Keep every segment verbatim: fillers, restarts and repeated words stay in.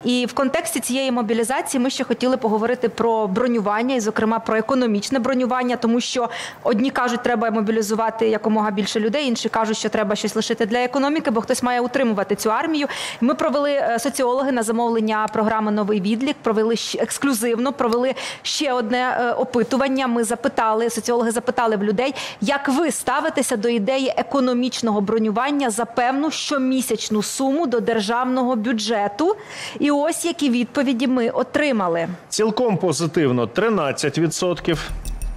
І в контексті цієї мобілізації ми ще хотіли поговорити про бронювання, і, зокрема, про економічне бронювання, тому що одні кажуть, треба мобілізувати якомога більше людей, інші кажуть, що треба щось лишити для економіки, бо хтось має утримувати цю армію. Ми провели, соціологи на замовлення програми «Новий відлік», провели ексклюзивно, провели ще одне опитування. Ми запитали, соціологи запитали в людей, як ви ставитеся до ідеї економічного бронювання за певну щомісячну суму до державного бюджету. І ось які відповіді ми отримали. Цілком позитивно – тринадцять відсотків.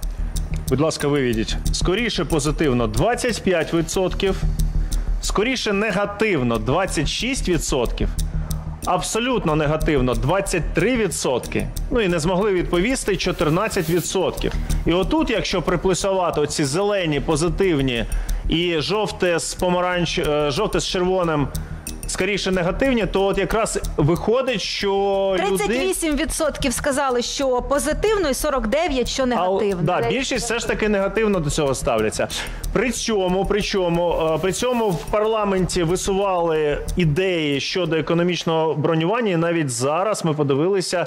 Будь ласка, виведіть. Скоріше позитивно – двадцять п'ять відсотків. Скоріше негативно – двадцять шість відсотків. Абсолютно негативно – двадцять три відсотки. Ну і не змогли відповісти чотирнадцять відсотків. І отут, якщо приплюсувати оці зелені, позитивні і жовте з помаранч... жовте з червоним скоріше негативні, то от якраз виходить, що тридцять вісім відсотків сказали, що позитивно, і сорок дев'ять відсотків, що негативно. А, да, більшість все ж таки негативно до цього ставляться. При цьому, при цьому, при цьому в парламенті висували ідеї щодо економічного бронювання, і навіть зараз ми подивилися,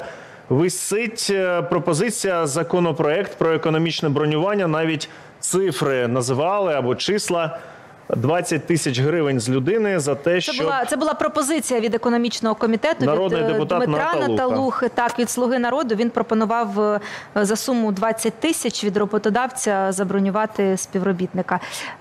висить пропозиція, законопроект про економічне бронювання, навіть цифри називали або числа. двадцять тисяч гривень з людини за те, що... Це була, це була пропозиція від економічного комітету, народний від депутат Дмитра Наталухи, так, від «Слуги народу». Він пропонував за суму двадцять тисяч від роботодавця забронювати співробітника.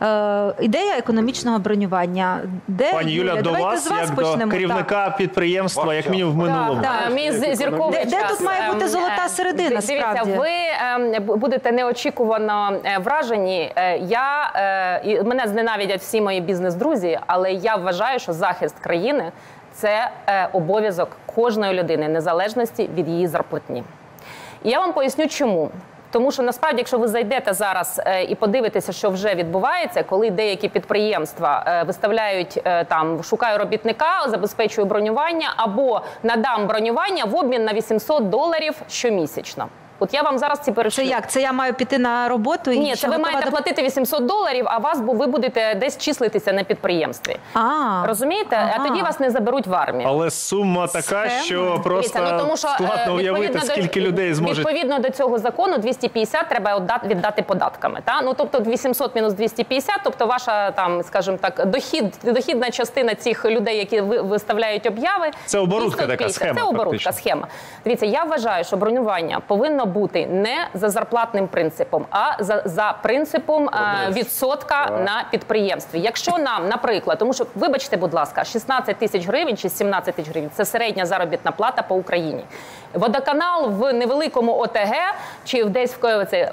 Е, ідея економічного бронювання. Де, Пані Юля, до вас, вас як почнемо. до керівника так. підприємства, як мінімум в минулому. Так, так. Мій зірковий де, час. де тут має бути золота середина, Дивіться, справді? ви е, будете неочікувано вражені. Я, е, мене зненавидять всі мої бізнес-друзі, але я вважаю, що захист країни – це е, обов'язок кожної людини, незалежності від її зарплатні. І я вам поясню, чому. Тому що, насправді, якщо ви зайдете зараз е, і подивитеся, що вже відбувається, коли деякі підприємства е, виставляють, е, там, шукаю робітника, забезпечую бронювання, або надам бронювання в обмін на вісімсот доларів щомісячно. От я вам зараз ці перечислю. Це як? Це я маю піти на роботу? І Ні, це ви маєте до... платити вісімсот доларів, а вас, бо ви будете десь числитися на підприємстві. А, Розумієте? ага. А тоді вас не заберуть в армію. Але сума така, що просто Дивіться, ну, тому що, складно уявити, скільки до, людей зможуть... Відповідно до цього закону двісті п'ятдесят треба віддати податками. Та? Ну, тобто вісімсот мінус двісті п'ятдесят, тобто ваша, там, скажімо так, дохід, дохідна частина цих людей, які виставляють обяви. Це оборудка така схема. Це оборудка схема. Дивіться, я вважаю, що бронювання повинно бути не за зарплатним принципом, а за, за принципом а, відсотка а. на підприємстві. Якщо нам, наприклад, тому що, вибачте, будь ласка, шістнадцять тисяч гривень чи сімнадцять тисяч гривень – це середня заробітна плата по Україні. Водоканал в невеликому ОТГ чи десь в це,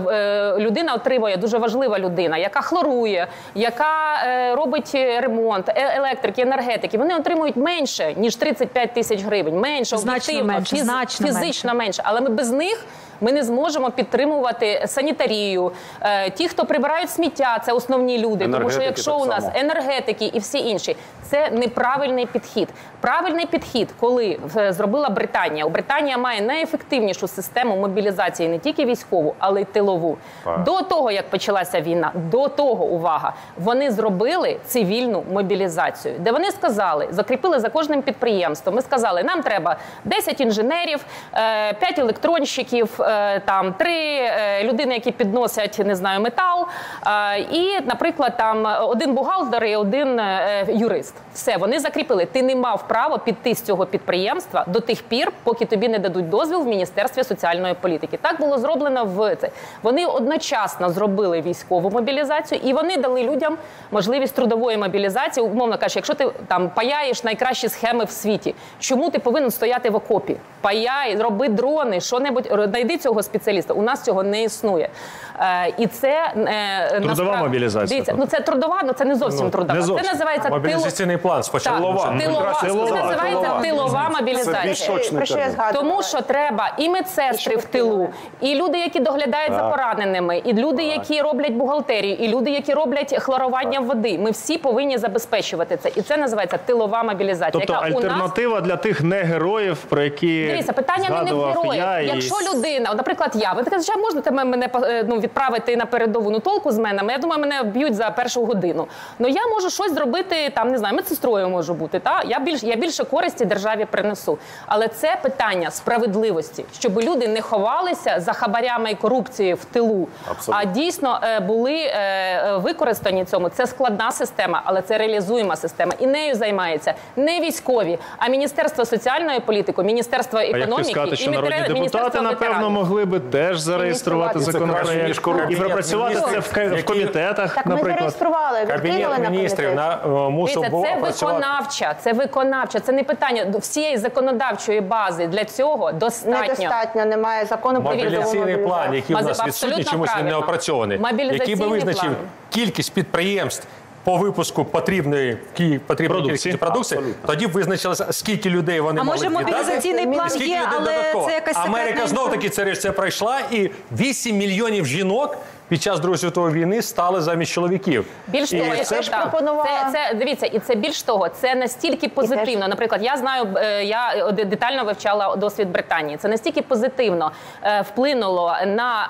людина отримує, дуже важлива людина, яка хлорує, яка е, робить ремонт, електрики, енергетики, вони отримують менше, ніж тридцять п'ять тисяч гривень. Менше, значно менше, фіз, значно фізично менше. менше. Але ми без них ми не зможемо підтримувати санітарію. Е, ті, хто прибирають сміття, це основні люди. Тому що якщо у нас енергетики і всі інші, це неправильний підхід. Правильний підхід, коли зробила Британія. У Британія має найефективнішу систему мобілізації, не тільки військову, але й тилову. А. До того, як почалася війна, до того, увага, вони зробили цивільну мобілізацію, де вони сказали, закріпили за кожним підприємством, ми сказали, нам треба десять інженерів, п'ять електронщиків, там три людини, які підносять, не знаю, метал, і, наприклад, там один бухгалтер і один юрист. Все, вони закріпили. Ти не мав права піти з цього підприємства до тих пір, поки тобі не дадуть дозвіл в Міністерстві соціальної політики. Так було зроблено в це. Вони одночасно зробили військову мобілізацію і вони дали людям можливість трудової мобілізації. Умовно кажучи, якщо ти там паяєш найкращі схеми в світі, чому ти повинен стояти в окопі? Паяй, роби дрони, що-небудь, знайди цього спеціаліста. У нас цього не існує. Е, і це... Е, трудова насправ... мобілізація. Дивіться, ну це трудова, але це не зовсім ну, трудова. Не зовсім. Це називається мобілізаційний тил... план спочатку. Тилова. Тилова. Це називається тилова мобілізація. Тому що треба і медсестри в тилу, і люди, які доглядають так. за пораненими, і люди, так. які роблять бухгалтерію, і люди, які роблять хлорування так. води. Ми всі повинні забезпечувати це. І це називається тилова мобілізація. Тобто яка альтернатива у нас... для тих негероїв, про які Дивіться, питання не в героїв. я Якщо і... людина людина, наприклад, я, ви кажете, можна тебе мене ну, відправити на передову, ну толку з мене, я думаю, мене б'ють за першу годину. Ну я можу щось зробити, там, не знаю, медсестрою можу бути, та? Я, більш, я більше користі державі принесу. Але це питання справедливості, щоб люди не ховалися за хабарями і корупцією в тилу, абсолютно, а дійсно були е, використані цьому. Це складна система, але це реалізуєма система. І нею займається не військові, а Міністерство соціальної політики, Міністерство економіки, сказати, що і народні депутати, напевно, могли би теж зареєструвати законопроект і пропрацювати це в, в комітетах, так, наприклад. Ми зареєстрували, Кабінет міністрів на, мусив був Це опрацювати. виконавча, це виконавча, це не питання. Всієї законодавчої бази для цього достатньо. Недостатньо, немає закону про мобілізаційний план, який у нас Абсолютно відсутній, чомусь він не правильно. опрацьований, який би визначив план. кількість підприємств по випуску потрібної потрібної кількості продукції, тоді б визначилося, скільки людей вони А можуть може віддати. мобілізаційний план скільки є, людей але додатково. це якась Америка секретна знов-таки це, це пройшла, і вісім мільйонів жінок під час Другої світової війни стали замість чоловіків. Більш того, це, це, ж так, пропонувала... це, це, дивіться, і це більш того, це настільки позитивно. Наприклад, я знаю, я детально вивчала досвід Британії. Це настільки позитивно вплинуло на,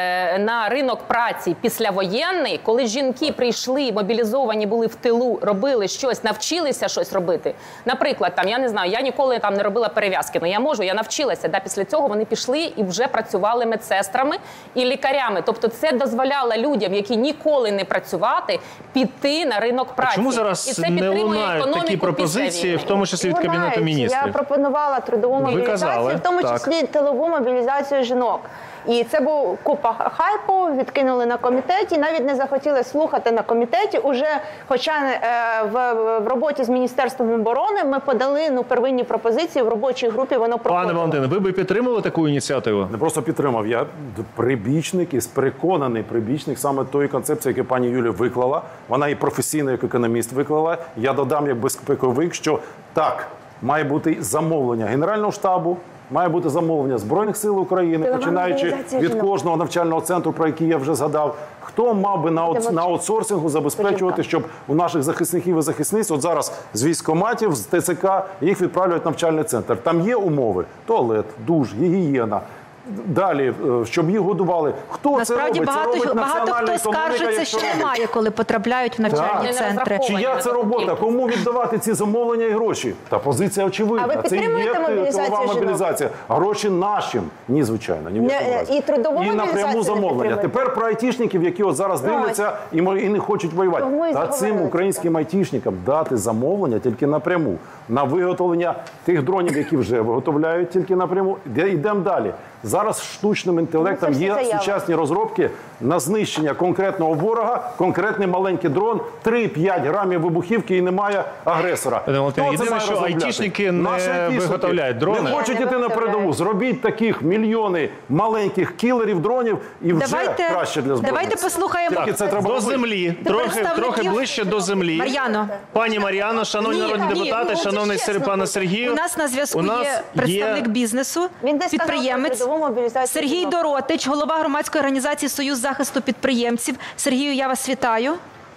на ринок праці післявоєнний, коли жінки прийшли, мобілізовані були в тилу, робили щось, навчилися щось робити. Наприклад, там, я не знаю, я ніколи там не робила перев'язки, але я можу, я навчилася. Да, після цього вони пішли і вже працювали медсестрами і лікарями. Тобто це дозволяло людям, які ніколи не працювати, піти на ринок праці. Чому зараз і це не лунають такі пропозиції, в тому числі від Кабінету міністрів? Я пропонувала трудову мобілізацію, казали, в тому так. числі тилову мобілізацію жінок. І це був купа хайпу, відкинули на комітеті, навіть не захотіли слухати на комітеті. Уже, хоча е, в, в роботі з Міністерством оборони ми подали ну, первинні пропозиції в робочій групі, воно проходило. Пане Валентине, ви би підтримали таку ініціативу? Не просто підтримав, я прибічник і переконаний прибічник саме тої концепції, яку пані Юлія виклала. Вона і професійно, як економіст виклала. Я додам як безпековик, що так, має бути замовлення Генерального штабу, має бути замовлення Збройних сил України, починаючи від кожного навчального центру, про який я вже згадав. Хто мав би на, на аутсорсингу забезпечувати, щоб у наших захисників і захисниць, от зараз з військкоматів, з ТЦК, їх відправляють в навчальний центр. Там є умови? Туалет, душ, гігієна. Далі, щоб їх годували. Хто Насправді, це робить? багато, Це робить багато національна хто економіка, скаржиться, що робить. немає, коли потрапляють в навчальні Так. центри. Чия це робота? Кому віддавати ці замовлення і гроші? Та позиція очевидна. А ви це і є підтримуєте мобілізацію тилова жінок? мобілізація. Гроші нашим. Ні, звичайно. Ні в Не, якому разі. і трудову І мобілізацію напряму не замовлення. підтримуєте? Тепер про айтішників, які от зараз Ну, дивляться і, мо- і не хочуть воювати. Тому і Та цим заговорили. українським айтішникам дати замовлення тільки напряму. На виготовлення тих дронів, які вже виготовляють тільки напряму. Де- Йдемо далі. Зараз штучним інтелектом Ну, це є всі заяви. сучасні розробки на знищення конкретного ворога, конкретний маленький дрон, три-п'ять грамів вибухівки і немає агресора. Пане Валентине, Хто це єдине, має що розробляти? айтішники не Наші айтішники виготовляють дрони. Не хочуть Не іти на виготовляють. передову. Зробіть таких мільйони маленьких кілерів дронів і вже Давайте, краще для збройних давайте сил. послухаємо. Тільки це треба До робити. землі, трохи, представників- трохи ближче до землі. Мар'яно. Пані Мар'яно, шановні Ні, народні ні, депутати, ну, це шановний чесно Сер- пане буде. Сергію. У нас на зв'язку у нас є представник бізнесу, Він десь сказав підприємець про трудову мобілізацію Сергій жінок. Доротич, голова громадської організації «Союз захисту підприємців». Сергію, я вас вітаю.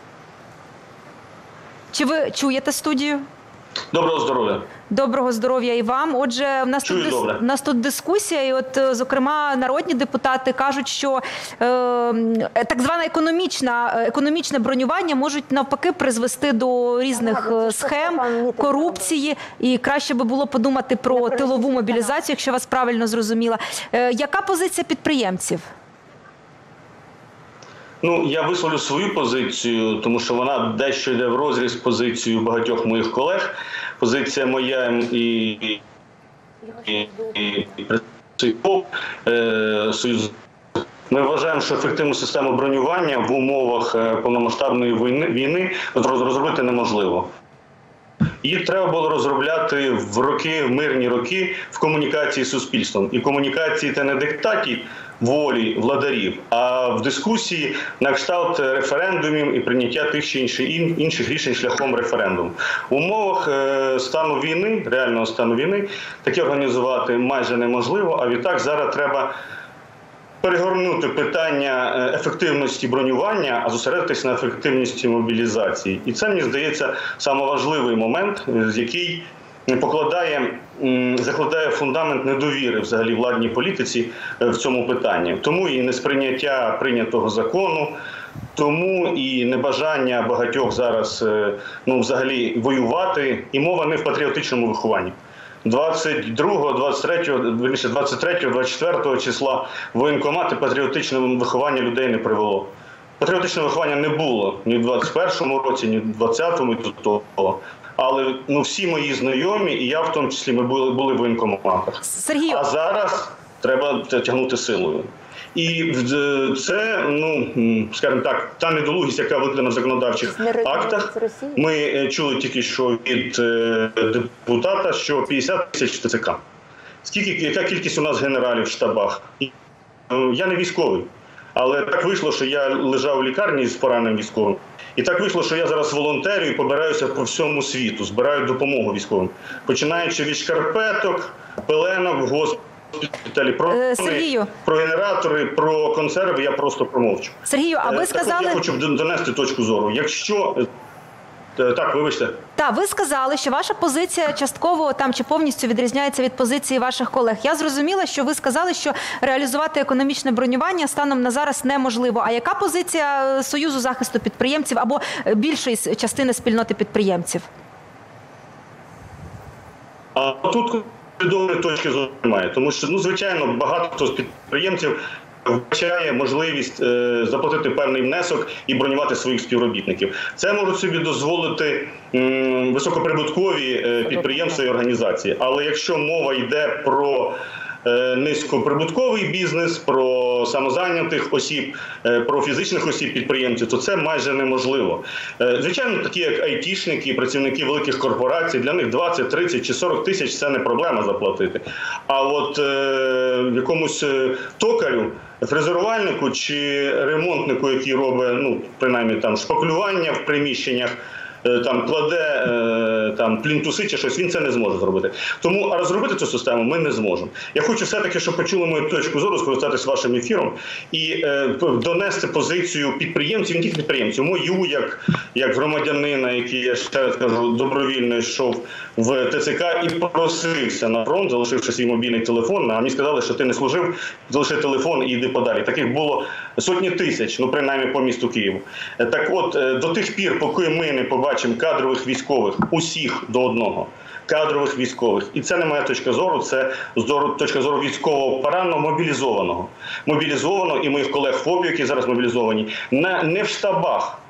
Чи ви чуєте студію? Доброго здоров'я. Доброго здоров'я і вам. Отже, в нас, Чую тут, добре. дис... в нас тут дискусія, і от, е, зокрема, народні депутати кажуть, що е, так зване економічна, економічне бронювання можуть навпаки призвести до різних Ага, е, це що схем, пан Мітинг корупції, і краще би було подумати про тилову мобілізацію, якщо вас правильно зрозуміла. Е, яка позиція підприємців? Ну, я висловлю свою позицію, тому що вона дещо йде в розріз з позицією багатьох моїх колег. Позиція моя і, і, і, і, і е, Союзу. Ми вважаємо, що ефективну систему бронювання в умовах е, повномасштабної війни, війни розробити неможливо. Їх треба було розробляти в роки, в мирні роки в комунікації з суспільством. І комунікації – це не диктаті волі владарів, а в дискусії на кшталт референдумів і прийняття тих чи інших, інших рішень шляхом референдуму. В умовах е, стану війни, реального стану війни, таке організувати майже неможливо, а відтак зараз треба перегорнути питання ефективності бронювання, а зосередитися на ефективності мобілізації. І це, мені здається, найважливіший момент, з який покладає, закладає фундамент недовіри взагалі владній політиці в цьому питанні. Тому і несприйняття прийнятого закону, тому і небажання багатьох зараз ну, взагалі воювати, і мова не в патріотичному вихованні. двадцять другого, двадцять третього, двадцять третього, двадцять четвертого числа воєнкомати патріотичне виховання людей не привело. Патріотичного виховання не було ні в двадцять першому році, ні в двадцятому і до того. Але ну, всі мої знайомі, і я в тому числі, ми були, були в воєнкоматах. Сергію. А зараз треба тягнути силою. І це, ну, скажімо так, та недолугість, яка викладена в законодавчих актах. Ми чули тільки що від депутата, що п'ятдесят тисяч Т Ц К. Скільки, яка кількість у нас генералів в штабах? Я не військовий, але так вийшло, що я лежав у лікарні з пораненим військовим. І так вийшло, що я зараз волонтерю і побираюся по всьому світу, збираю допомогу військовим. Починаючи від шкарпеток, пеленок, госпіталі, про, Сергію. про генератори, про консерви я просто промовчу. Сергію, а ви так сказали... от я хочу донести точку зору. Якщо... Так, вибачте. Так, ви сказали, що ваша позиція частково там чи повністю відрізняється від позиції ваших колег. Я зрозуміла, що ви сказали, що реалізувати економічне бронювання станом на зараз неможливо. А яка позиція Союзу захисту підприємців або більшої частини спільноти підприємців? А тут відомої точки зору немає. Тому що, ну, звичайно, багато хто з підприємців вбачає можливість е, заплатити певний внесок і бронювати своїх співробітників. Це можуть собі дозволити м, високоприбуткові е, підприємства і організації. Але якщо мова йде про е, низькоприбутковий бізнес, про самозайнятих осіб, е, про фізичних осіб підприємців, то це майже неможливо. Е, звичайно, такі як айтішники, працівники великих корпорацій, для них двадцять, тридцять чи сорок тисяч – це не проблема заплатити. А от е, якомусь токарю, фрезерувальнику чи ремонтнику, який робить, ну, принаймні, там, шпаклювання в приміщеннях, там, кладе там, плінтуси чи щось, він це не зможе зробити. Тому а розробити цю систему ми не зможемо. Я хочу все-таки, щоб почули мою точку зору, скористатися вашим ефіром і е, донести позицію підприємців, не тільки підприємців, мою, як, як громадянина, який, я ще раз кажу, добровільно йшов в Т Ц К і просився на фронт, залишивши свій мобільний телефон, а мені сказали, що ти не служив, залиши телефон і йди подалі. Таких було сотні тисяч, ну, принаймні, по місту Києву. Так от, до тих пір, поки ми не побачимо бачимо кадрових військових, усіх до одного, кадрових військових. І це не моя точка зору, це точка зору військового пораненого, мобілізованого. Мобілізованого і моїх колег ФОПів, які зараз мобілізовані, на, не в штабах,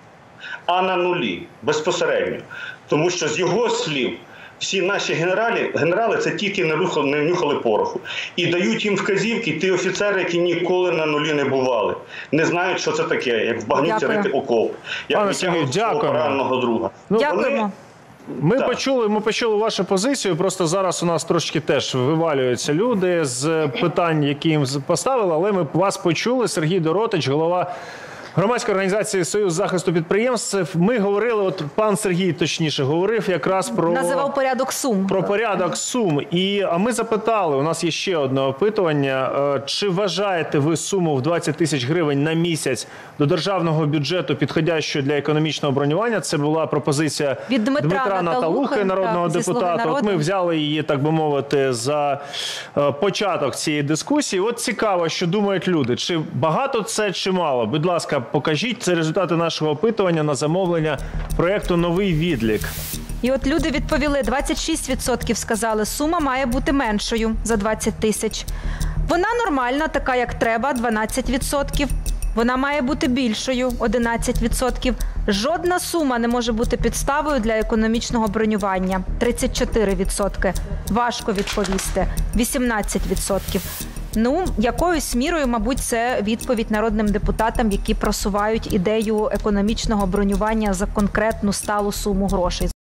а на нулі, безпосередньо. Тому що з його слів, всі наші генерали, генерали це тільки не нюхали, не нюхали пороху. І дають їм вказівки ті офіцери, які ніколи на нулі не бували. Не знають, що це таке, як в багнюці рити окоп. Як витягнути свого пораненого друга. Ну, дякуємо. Ми почули, ми почули вашу позицію, просто зараз у нас трошки теж вивалюються люди з питань, які їм поставили, але ми вас почули. Сергій Доротич, голова громадської організації «Союз захисту підприємств». Ми говорили, от пан Сергій точніше говорив якраз про... Називав порядок сум. Про порядок сум. І, а ми запитали, у нас є ще одне опитування, чи вважаєте ви суму в двадцять тисяч гривень на місяць до державного бюджету підходящою для економічного бронювання? Це була пропозиція від Дмитра, Дмитра Наталухи, народного так, депутата. От ми взяли її, так би мовити, за початок цієї дискусії. От цікаво, що думають люди. Чи багато це, чи мало? Будь ласка, покажіть, це результати нашого опитування на замовлення проєкту «Новий відлік». І от люди відповіли, двадцять шість відсотків сказали, сума має бути меншою за двадцять тисяч. Вона нормальна, така як треба, дванадцять відсотків. Вона має бути більшою, одинадцять відсотків. Жодна сума не може бути підставою для економічного бронювання, тридцять чотири відсотки. Важко відповісти, вісімнадцять відсотків. Ну, якоюсь мірою, мабуть, це відповідь народним депутатам, які просувають ідею економічного бронювання за конкретну сталу суму грошей.